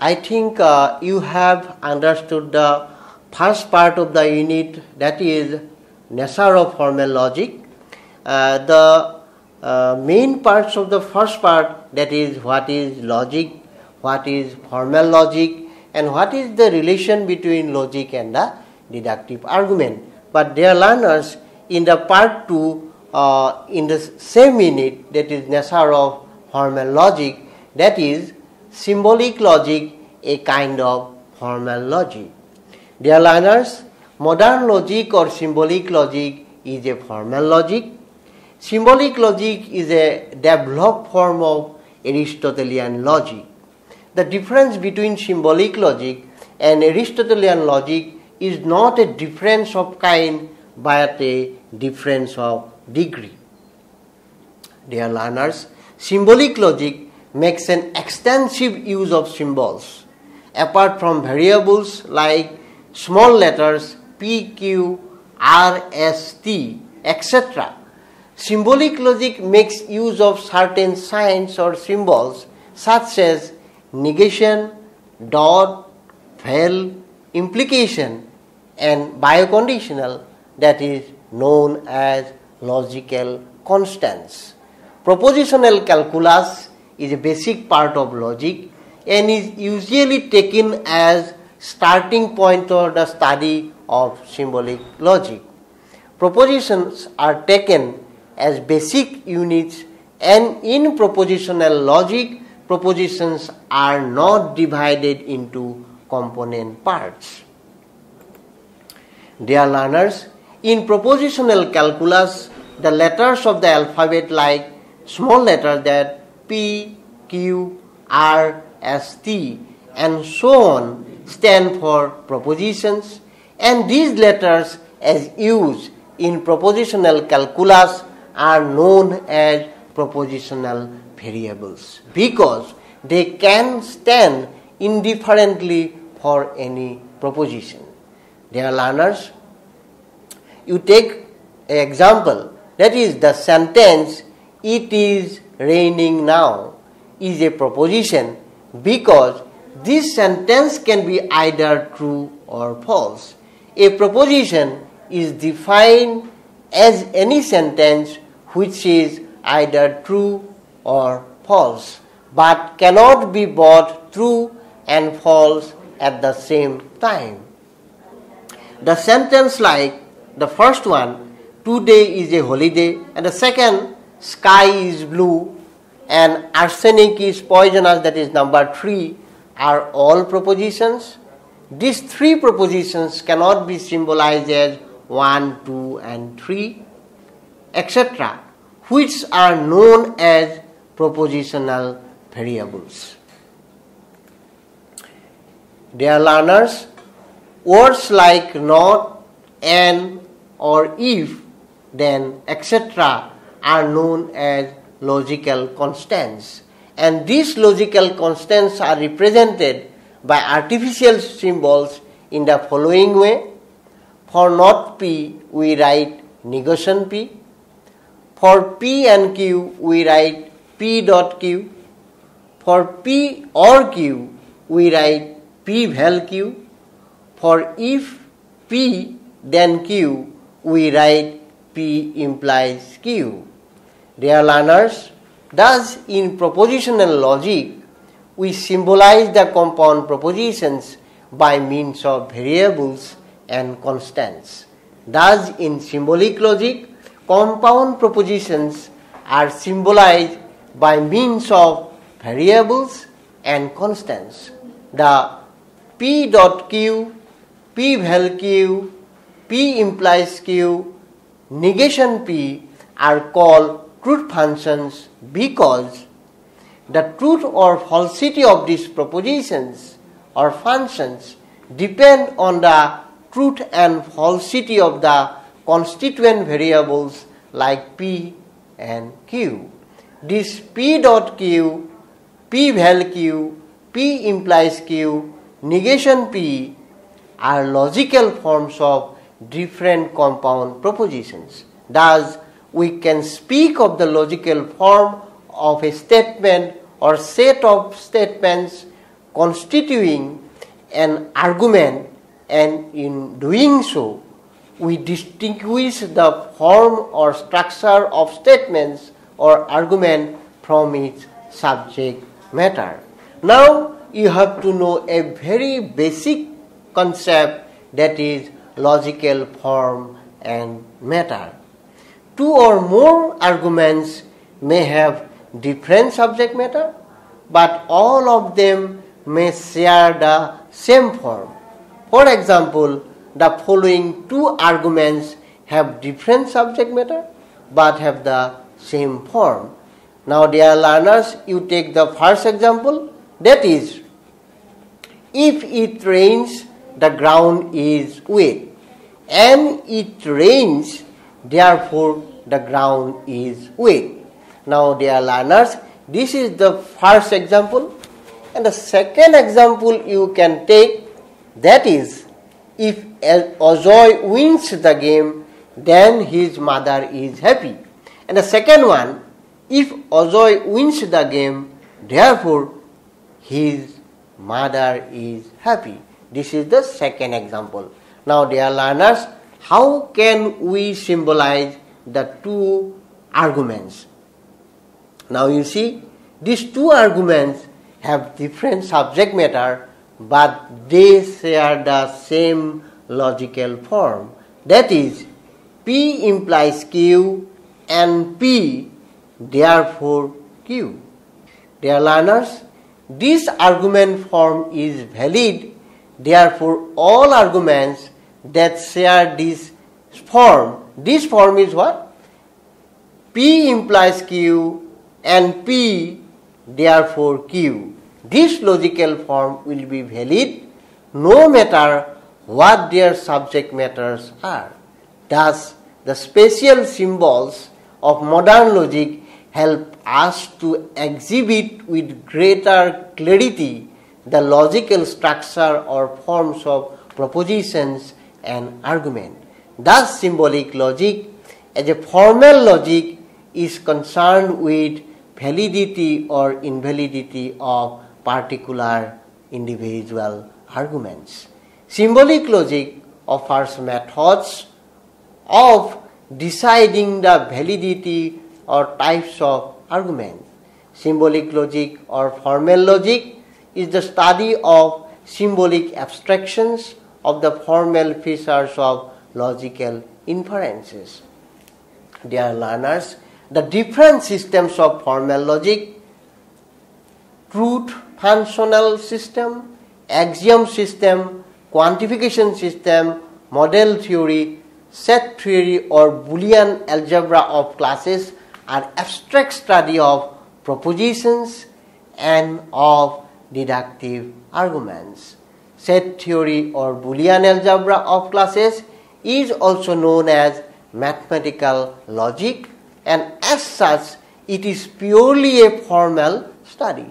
I think you have understood the first part of the unit, that is nature of formal logic. The main parts of the first part, that is what is logic, what is formal logic, and what is the relation between logic and the deductive argument. But dear learners, in the part 2, in the same unit, that is nature of formal logic, that is symbolic logic, a kind of formal logic. Dear learners, modern logic or symbolic logic is a formal logic. Symbolic logic is a developed form of Aristotelian logic. The difference between symbolic logic and Aristotelian logic is not a difference of kind but a difference of degree. Dear learners, symbolic logic makes an extensive use of symbols. Apart from variables like small letters P, Q, R, S, T, etc., symbolic logic makes use of certain signs or symbols such as negation, dot, vel, implication, and bioconditional, that is known as logical constants. Propositional calculus is a basic part of logic and is usually taken as starting point for the study of symbolic logic. Propositions are taken as basic units, and in propositional logic, propositions are not divided into component parts. Dear learners, in propositional calculus, the letters of the alphabet like small letters that P, Q, R, S, T, and so on stand for propositions, and these letters as used in propositional calculus are known as propositional variables because they can stand indifferently for any proposition. Dear learners, you take an example, that is the sentence "it is raining now" is a proposition because this sentence can be either true or false. A proposition is defined as any sentence which is either true or false, but cannot be both true and false at the same time. The sentence like the first one, "today is a holiday," and the second, "sky is blue," and "arsenic is poisonous," that is number 3, are all propositions. These 3 propositions cannot be symbolized as 1, 2, and 3, etc., which are known as propositional variables. Dear learners, words like not, and, or if, then, etc. are known as logical constants, and these logical constants are represented by artificial symbols in the following way. For not P, we write negation P. For P and Q, we write P dot Q. For P or Q, we write P vel Q. For if P then Q, we write P implies Q. Dear learners, thus in propositional logic, we symbolize the compound propositions by means of variables and constants. Thus in symbolic logic, compound propositions are symbolized by means of variables and constants. The P dot Q, P vel Q, P implies Q, negation P are called truth functions because the truth or falsity of these propositions or functions depend on the truth and falsity of the constituent variables like P and Q. This P dot Q, P vel Q, P implies Q, negation P are logical forms of different compound propositions. Thus, we can speak of the logical form of a statement or set of statements constituting an argument, and in doing so, we distinguish the form or structure of statements or argument from its subject matter. Now you have to know a very basic concept, that is logical form and matter. Two or more arguments may have different subject matter, but all of them may share the same form. For example, the following two arguments have different subject matter but have the same form. Now, dear learners, you take the first example, that is, if it rains, the ground is wet, and it rains, therefore the ground is wet. Now, dear learners, this is the first example, and the second example you can take, that is, if Ajoy wins the game, then his mother is happy. And the second one, if Ajoy wins the game, therefore his mother is happy. This is the second example. Now, dear learners, how can we symbolize the two arguments? Now you see, these two arguments have different subject matter, but they share the same logical form. That is, P implies Q and P, therefore Q. Dear learners, this argument form is valid, therefore all arguments that share this form is what? P implies Q and P, therefore Q. This logical form will be valid no matter what their subject matters are. Thus, the special symbols of modern logic help us to exhibit with greater clarity the logical structure or forms of propositions and argument. Thus, symbolic logic, as a formal logic, is concerned with validity or invalidity of particular individual arguments. Symbolic logic offers methods of deciding the validity or types of argument. Symbolic logic or formal logic is the study of symbolic abstractions of the formal features of logical inferences. Dear learners, the different systems of formal logic, truth functional system, axiom system, quantification system, model theory, set theory or Boolean algebra of classes are abstract study of propositions and of deductive arguments. Set theory or Boolean algebra of classes is also known as mathematical logic, and as such it is purely a formal study.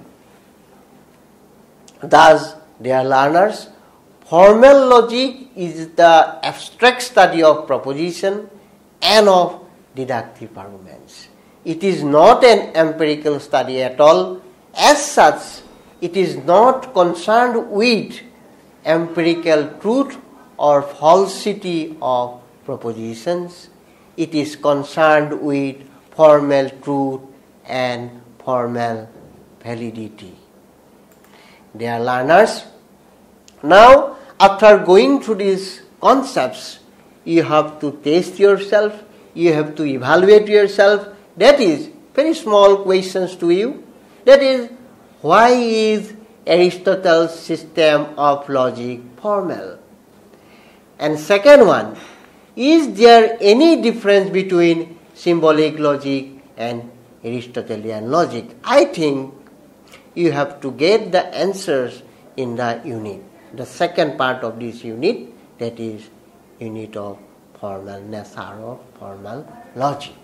Thus, dear learners, formal logic is the abstract study of proposition and of deductive arguments. It is not an empirical study at all. As such, it is not concerned with empirical truth or falsity of propositions. It is concerned with formal truth and formal validity. Dear learners, now after going through these concepts, you have to test yourself, you have to evaluate yourself. That is, very small questions to you. That is, why is Aristotle's system of logic formal? And second one, is there any difference between symbolic logic and Aristotelian logic? I think you have to get the answers in the unit. The second part of this unit, that is unit of formal nature of formal logic.